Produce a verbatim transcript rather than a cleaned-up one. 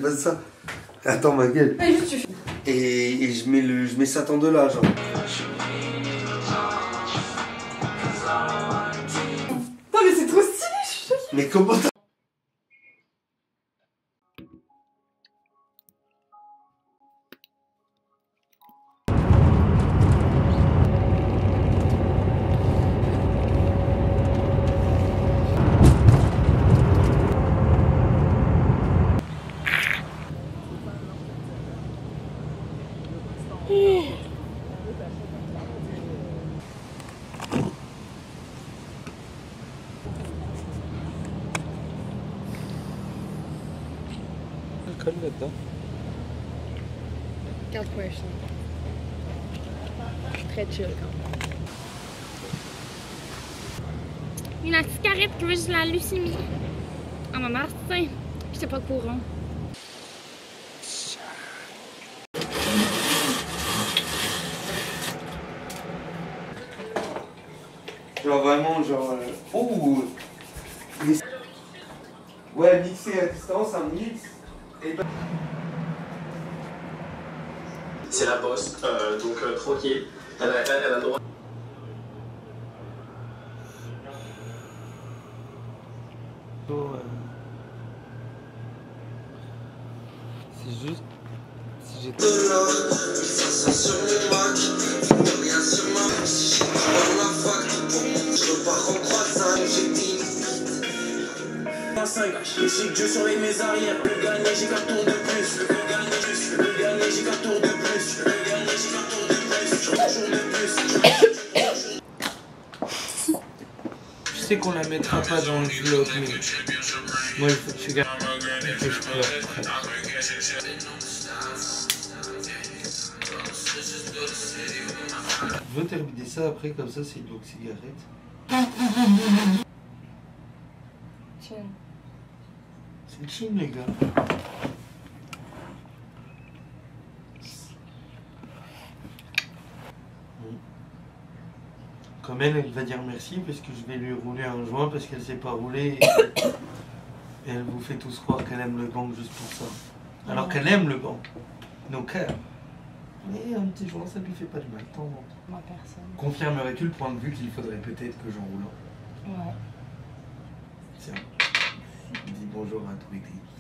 pas ça. Attends, ma gueule. Ouais, juste tu fais. Et, et je mets le, je mets Satan de là, genre. Non mais c'est trop stylé, je suis choquée. Mais comment t'as... Alcool là-dedans. quatre pour cent. Très chill quand même. Mais la cigarette qui veut juste la leucémie. Ah, ma mère, c'est ça. J'étais pas au courant. Genre vraiment, genre... Euh... Oh les... Ouais, mixer à distance, un mix. Et ben... C'est la bosse, euh, donc euh, tranquille. Elle a, elle, elle a le droit. Oh, euh... C'est juste... Si j'étais... Et si Dieu surveille mes arrières, le gagner j'ai qu'un tour de plus, le gagner juste, le gagner j'ai qu'un tour de plus, le gagner j'ai qu'un tour de plus, je jour de plus. Je sais qu'on la mettra pas dans le vlog, mais moi il faut que tu gardes que je pleure. Je veux terminer ça après, comme ça c'est une longue cigarette. Chin. C'est le chine les gars. Comme elle, elle va dire merci parce que je vais lui rouler un joint parce qu'elle sait pas rouler et, et elle vous fait tous croire qu'elle aime le gang juste pour ça. Alors qu'elle aime le gang, nos cœurs. Mais un petit joint ça lui fait pas de mal de temps en temps. Moi personne. Confirmerais-tu le point de vue qu'il faudrait peut-être que j'en roule un? Ouais. Tiens, dis bonjour à tous les clients.